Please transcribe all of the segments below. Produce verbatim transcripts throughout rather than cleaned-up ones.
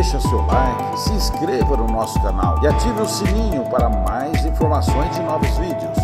deixa seu like, se inscreva no nosso canal e ative o sininho para mais informações de novos vídeos.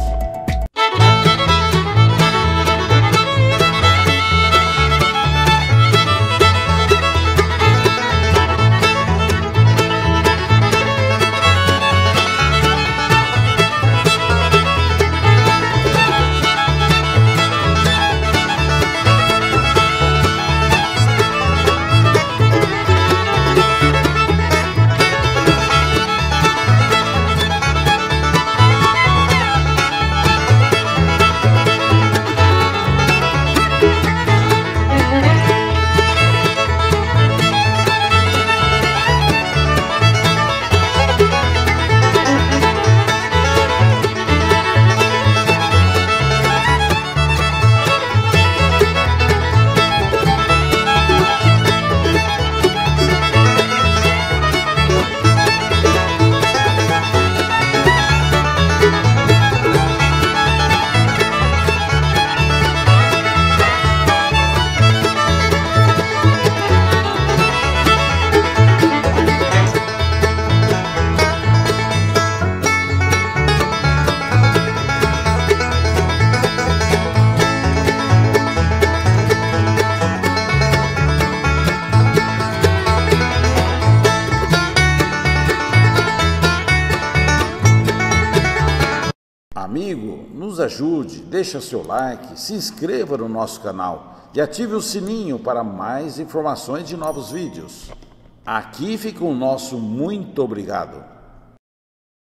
Amigo, nos ajude, deixa seu like, se inscreva no nosso canal e ative o sininho para mais informações de novos vídeos. Aqui fica o nosso muito obrigado.